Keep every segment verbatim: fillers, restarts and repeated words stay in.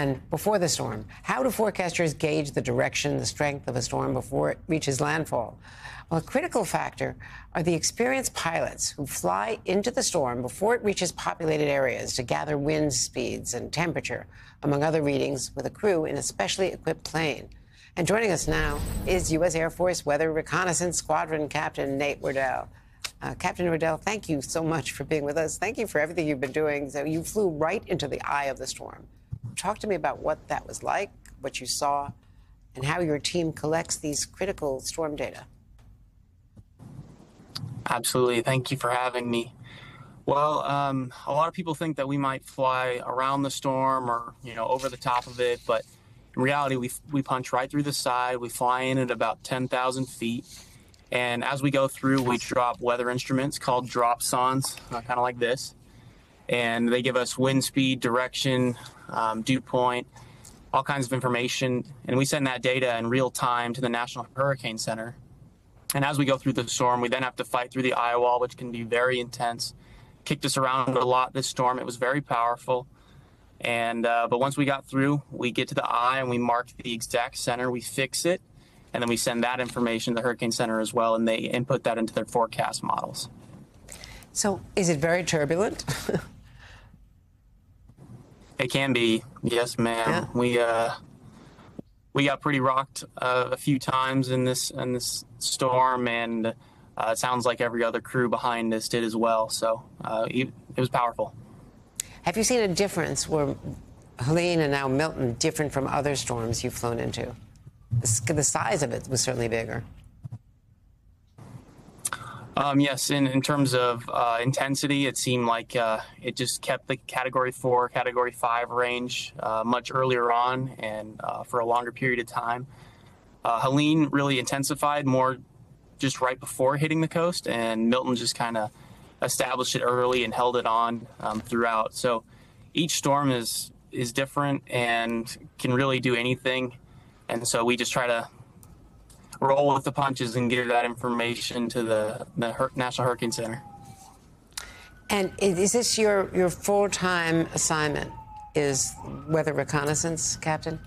and before the storm. How do forecasters gauge the direction, the strength of a storm before it reaches landfall? Well, a critical factor are the experienced pilots who fly into the storm before it reaches populated areas to gather wind speeds and temperature, among other readings, with a crew in a specially equipped plane. And joining us now is U S Air Force Weather Reconnaissance Squadron Captain Nate Wordal. Uh, Captain Wordal, thank you so much for being with us. Thank you for everything you've been doing. So you flew right into the eye of the storm. Talk to me about what that was like, what you saw, and how your team collects these critical storm data. Absolutely. Thank you for having me. Well, um, a lot of people think that we might fly around the storm or, you know, over the top of it, but in reality, we we punch right through the side. We fly in at about ten thousand feet. And as we go through, we drop weather instruments called drop sons, uh, kind of like this. And they give us wind speed, direction, um, dew point, all kinds of information. And we send that data in real time to the National Hurricane Center. And as we go through the storm, we then have to fight through the eye wall, which can be very intense. Kicked us around a lot this storm. It was very powerful. And uh, but once we got through, we get to the eye and we mark the exact center. We fix it. And then we send that information to the Hurricane Center as well, and they input that into their forecast models. So is it very turbulent? It can be, yes, ma'am. Yeah. We uh, we got pretty rocked uh, a few times in this in this storm, and uh, it sounds like every other crew behind us did as well. So uh, it was powerful. Have you seen a difference where Helene and now Milton different from other storms you've flown into? The size of it was certainly bigger. Um, yes, in, in terms of uh, intensity, it seemed like uh, it just kept the Category four, Category five range uh, much earlier on and uh, for a longer period of time. Uh, Helene really intensified more just right before hitting the coast, and Milton just kind of established it early and held it on um, throughout. So each storm is, is different and can really do anything. And so we just try to roll with the punches and give that information to the, the Hur- National Hurricane Center. And is this your, your full-time assignment, is weather reconnaissance, Captain?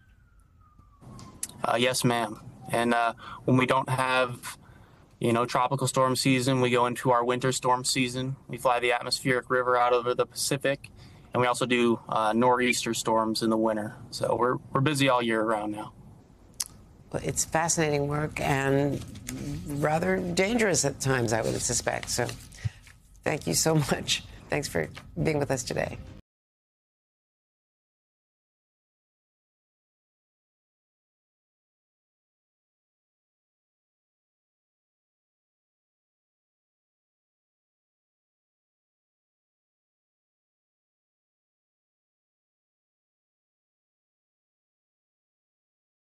Uh, yes, ma'am. And uh, when we don't have, you know, tropical storm season, we go into our winter storm season. We fly the atmospheric river out over the Pacific. And we also do uh, nor'easter storms in the winter. So we're we're busy all year round now. Well, it's fascinating work and rather dangerous at times, I would suspect. So thank you so much. Thanks for being with us today.